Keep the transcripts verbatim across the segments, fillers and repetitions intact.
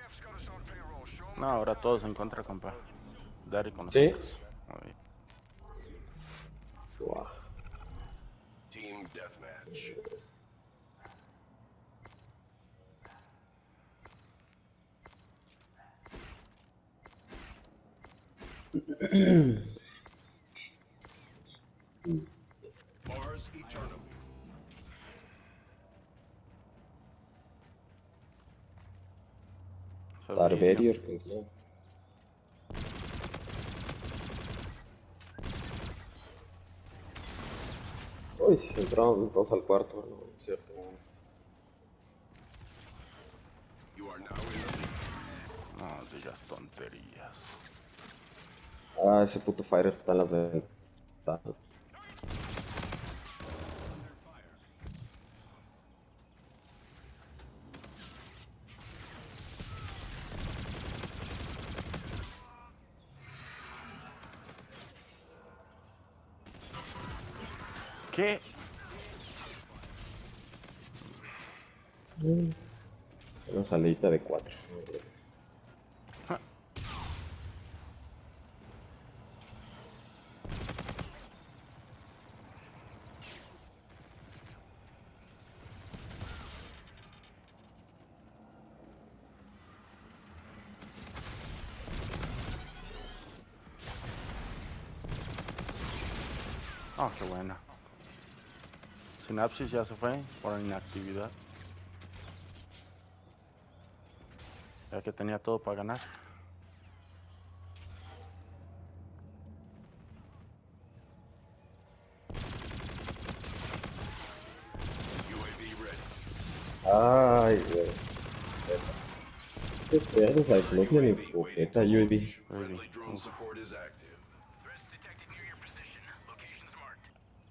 No, ahora todos en contra, compa. Dari con ¿Sí? nosotros. Muy bien. Wow. Team deathmatch. Mars Eternal. Tarberior, ¿con quién? Uy, entraron todos al cuarto, no, es cierto. You are now in the lead. No digas tonterías. Ah, ese puto Fighter está en las ventanas. ¿Qué? Una salidita de cuatro. Oh, qué buena. Sinapsis ya se fue por inactividad. Ya que tenía todo para ganar. U A V ready. Ay, güey. ¿Qué pedos? Al club de mi pupeta, U A V. Friendly drone support is active. Threats detected near your position. Locations marked.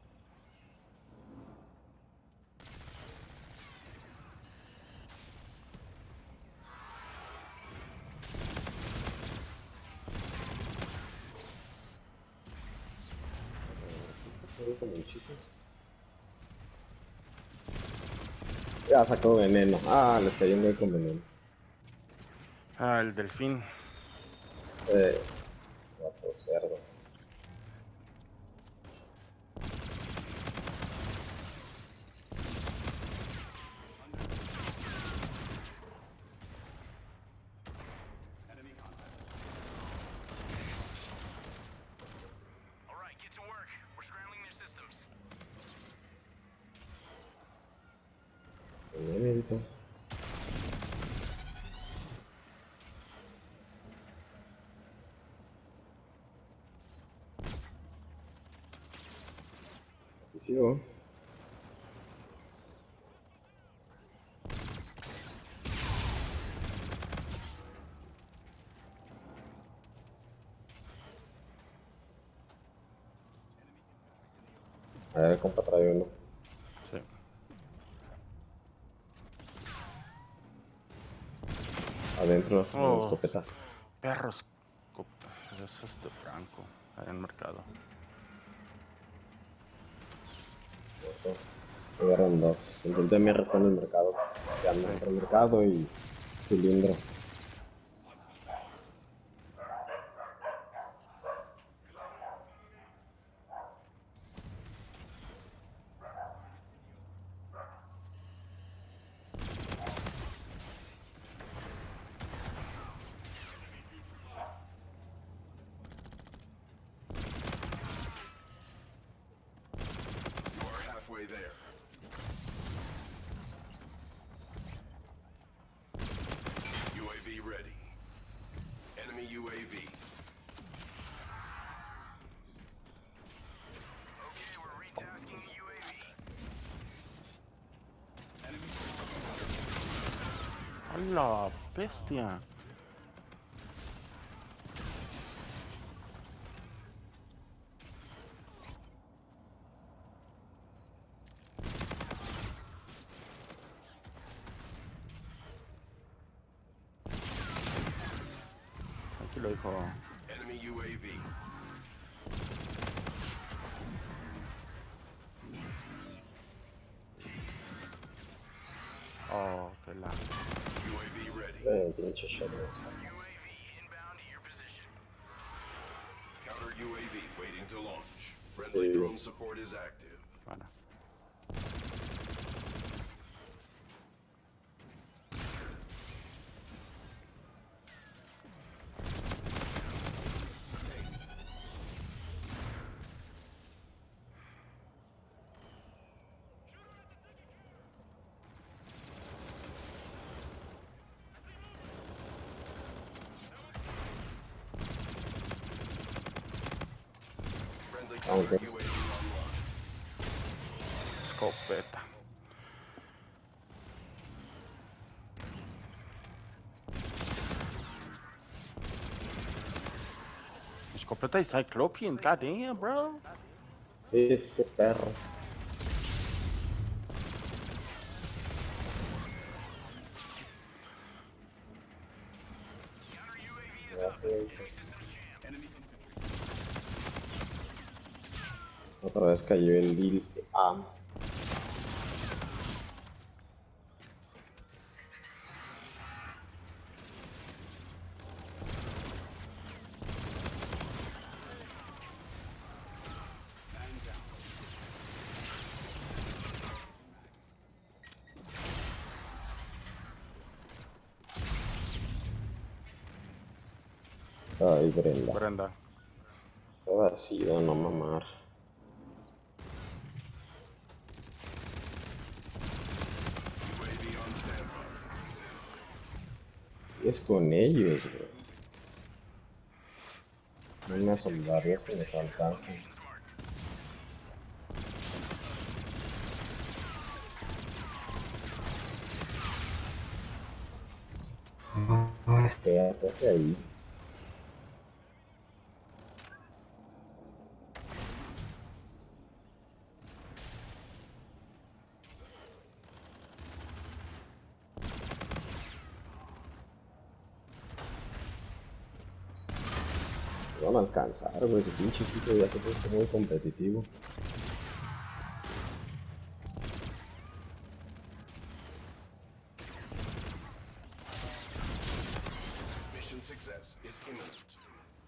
Ya sacó veneno. Ah, les cayó un güey con veneno. Ah, el delfín. Eh, guapo cerdo. All right, get to work. We're scrambling their systems. Bien, miedito. Aquí sigo. A ver, compa, trae uno. Sí. Adentro, en la Oh, escopeta. perros. Eso es este Franco. Ahí en el mercado. Agarran dos. El del D M R está en el mercado. Ya anda entre el mercado y cilindro. You are halfway there. U A V ready. Enemy U A V. Okay, we're retasking the U A V. ¡A la bestia! Aquí lo dijo. Enemy U A V. Oh, que la. U A V ready. Eh, pinche shot. U A V inbound to your position. Counter U A V waiting to launch. Friendly Sí. drone support is active. Bueno. Friendly Okay. counter U A V online. Escopeta. Escopeta y Cyclopean, goddamn, bro. Sí, ese perro. Otra vez cayó el Lil A. Ay, Brenda. Brenda. Qué vacío, no mamar. U A V on standby. Y es con ellos, bro. No me asombraría si me alcanzan. Quédate hacia ahí. No van a alcanzar, güey. Ese pinche equipo ya se puso muy competitivo. Mission success is imminent.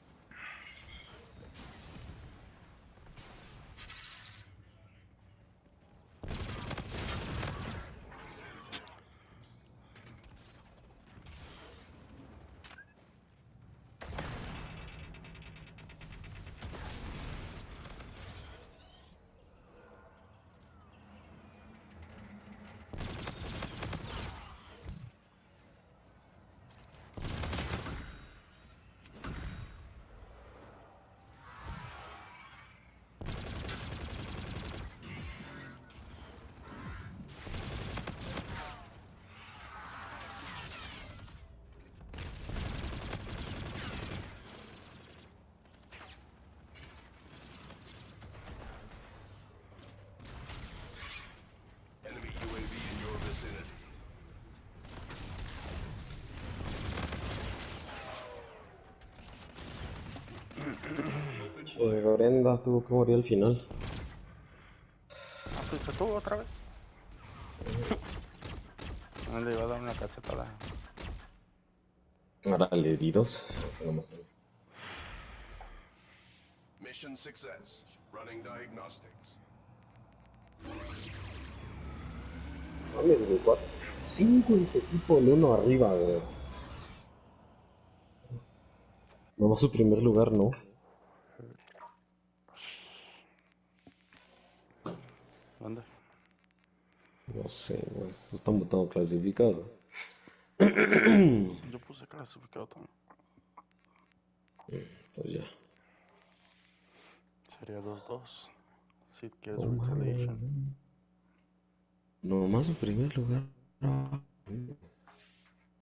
Enemy U A V in your vicinity. Che, Brenda tuvo que morir al final. Ah, fuiste tú otra vez. No le iba a dar una cachetada. Ahora le di dos. Mission success. Running diagnostics. Mames, güey, cuatro. Cinco en su equipo, el uno arriba, güey. Nomás su primer lugar, ¿no? ¿Dónde? No sé, güey. No están votando clasificado. Yo puse clasificado también. Pues ya. Sería dos dos. Si quieres No retaliation. mames. Nomás su primer lugar.